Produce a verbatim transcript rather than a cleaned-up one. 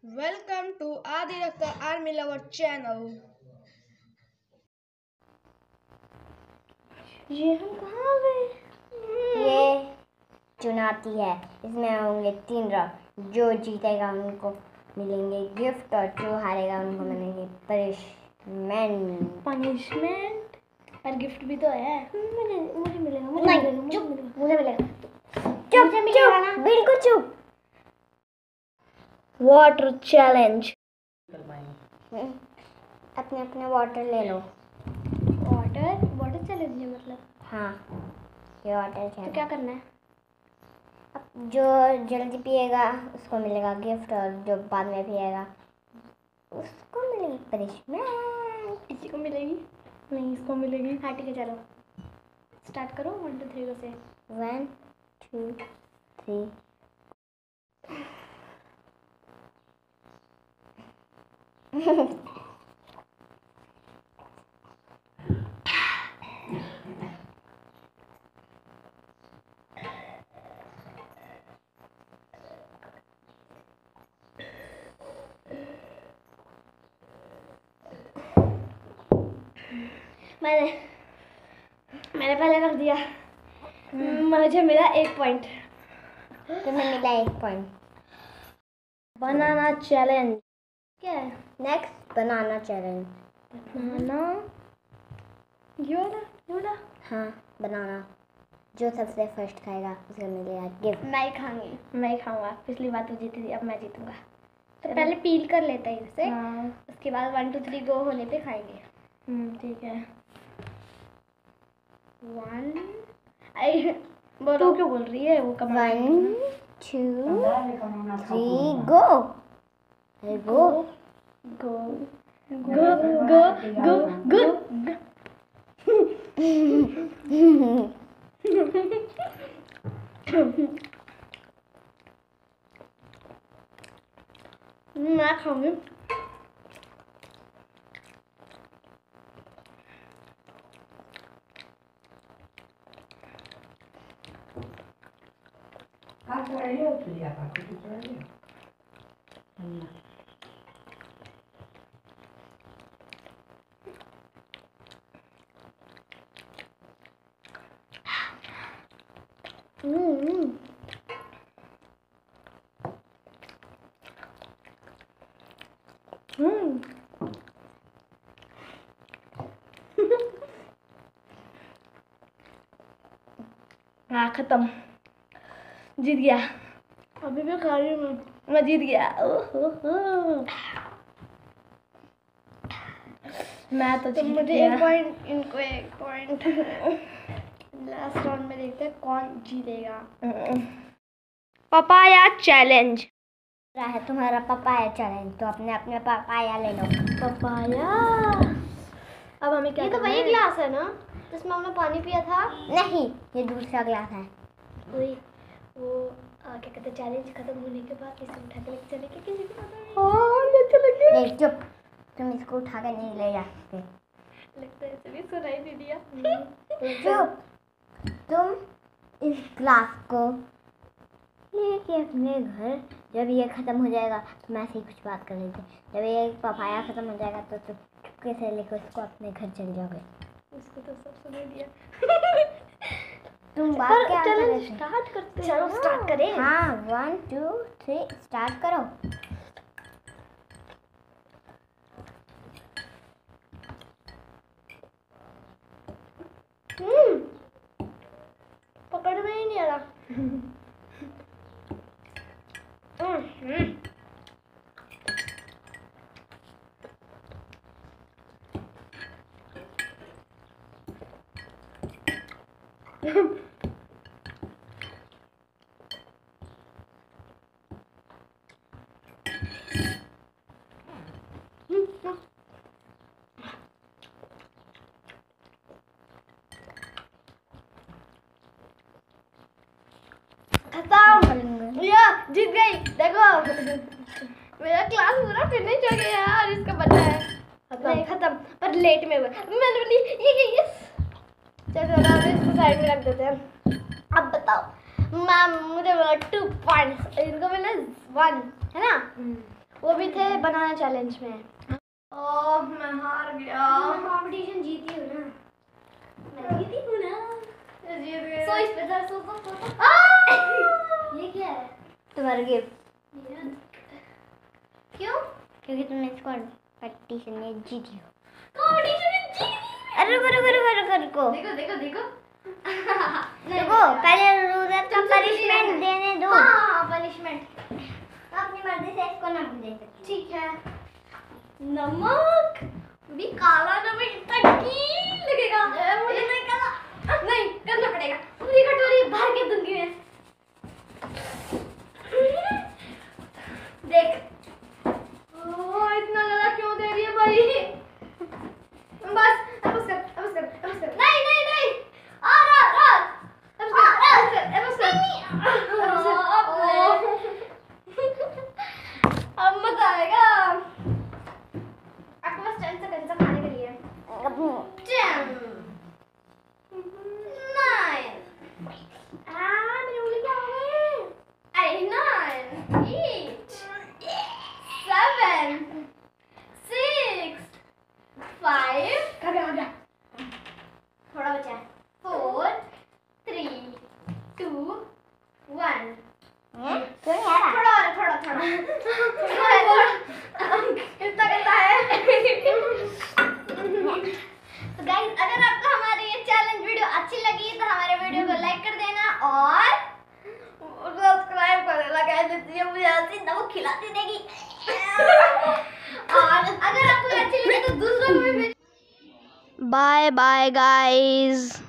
Welcome to Adi Rakka Army Lover channel. ये हम कहाँ गए? ये चुनौती है, इसमें होंगे तीन राउंड। जो जीतेगा उनको मिलेंगे गिफ्ट और जो हारेगा उनको मिलेंगे पनिशमेंट। पनिशमेंट और गिफ्ट भी तो है। मुझे मुझे मिलेगा मुझे नहीं, मिलेगा चुप, मुझे मिलेगा चुप मुझे मिलेगा ना? बिल्कुल चुप। Water challenge. अपने अपने वाटर ले लो। वाटर वाटर चैलेंज है मतलब? हाँ, ये वाटर तो चैलेंज। क्या करना है? अब जो जल्दी पिएगा उसको मिलेगा गिफ्ट और जो बाद में पिएगा उसको मिलेगी पनिशमेंट। इसी को मिलेगी? नहीं, इसको मिलेगी। हाँ ठीक है, चलो स्टार्ट करो। वन टू थ्री से। One two three. मैंने मैंने पहले रख दिया। मुझे मिला एक पॉइंट। तुम्हें मिला एक पॉइंट। बनाना चैलेंज क्या है? नेक्स्ट बनाना चैलेंज। बनाना ये वाला ये वाला हाँ, बनाना। जो सबसे फर्स्ट खाएगा उसे मिलेगा गिफ्ट। मैं ही खाऊंगी। मैं ही खाऊंगा। पिछली बार तो जीती थी, अब मैं जीतूंगा। तो पहले पील कर लेते हैं इसे। हाँ। उसके बाद वन टू थ्री गो होने पे खाएंगे। हम्म ठीक है। वन आई बोलो। तू क्यों बोल रही है? वो कब? One two three go. अरे गो गो गो गो गो गो। मैं खाऊंगी। हम्म हम्म हाँ, खत्म। जीत गया। अभी भी खा रही हूँ। मैं जीत गया। ओहो। मैं तो जीत मुझे गया। एक पॉइंट, इनको एक पॉइंट। लास्ट राउंड में देखते हैं कौन जीतेगा। पपाया चैलेंज रहा है तुम्हारा पपाया चैलेंज। तो अपने अपने पपाया ले लो। पपाया। अब हमें क्या? ये तो करना वही है? ग्लास है ना जिसमें हमने पानी पिया था? नहीं, ये दूसरा ग्लास है। वही वो आ, क्या कहते हैं, चैलेंज खत्म होने के बाद इसे उठा के लेके चले के किसी को पता नहीं। हाँ, अच्छा लगे। नहीं चुप, तुम इसको उठा कर नहीं ले जा सकते। लगता है इसे भी सुनाई नहीं दिया। चुप, तुम इस ग्लास को लेके अपने घर, जब ये खत्म हो जाएगा तो मैं ऐसे ही कुछ बात कर रही थी, जब ये पपाया खत्म हो जाएगा तो तुम चुपके से लेकर उसको अपने घर चले जाओगे। उसको तो सब सुनाई दिया। तुम बात क्या कर रहे थे? स्टार्ट करते हैं। चलो स्टार्ट करें। हाँ, वन टू थ्री स्टार्ट करो। हम्म पकड़ में ही नहीं आ रहा। हम्म खत्म। या जीत गई। देखो मेरा क्लास पूरा फिनिश हो गया यार। इसका बचा है। नहीं खत्म, पर लेट में हुआ। मैंने बोली ये ये यस। चलो अब इसको साइड में रख देते हैं। अब बताओ मैम, मुझे मिला टू पॉइंट्स, इनको मिला वन, है ना? वो भी थे बनाना चैलेंज में। ओह मैं हार गया। मैं कंपटीशन जीती हूँ ना, मैं जीती हूँ ना। मैं जीत गया। सो इस पे दर सो सो सो ये क्या है? तुम्हारा गिफ्ट। क्यों? क्योंकि तुमने इस कंपटीशन में जीती हो। कंपटीशन में जीत। अरे रुको रुको रुको रुको रुको देखो देखो देखो। रुको, पहले रूरत का पनिशमेंट देने दो। हाँ पनिशमेंट अपनी मर्जी से इसको नमक दे सकती। ठीक है। नमक भी काला नमक तकीन लगेगा। मुझे नहीं काला नहीं करना पड़ेगा। पूरी कटोरी भर के दूंगी मैं। देख ओह इतना ज्यादा क्यों दे रही है भाई। बस अब बस कर अब बस कर अब बस कर। नहीं नहीं नहीं और और और अब बस कर अब बस कर अब बस कर। अब मजा आएगा। आपके पास टेन सेकंड तक खाने के लिए। टेन नाइन आ मेरी उंगली क्या हो गई। अरे nine eight seven six five खा गया खा गया थोड़ा बचा है। फोर थ्री टू वन क्यों नहीं आ रहा? थोड़ा और थोड़ा थोड़ा थोड़ा कितना करता है। तो गाइस अगर आपको हमारी ये चैलेंज वीडियो अच्छी लगी तो हमारे वीडियो को लाइक कर देना और सब्सक्राइब कर देना। गाइस इसलिए मुझे ऐसी नमक खिलाती देगी। और अगर आपको अच्छी लगी तो दूसरों को भी। Bye bye guys.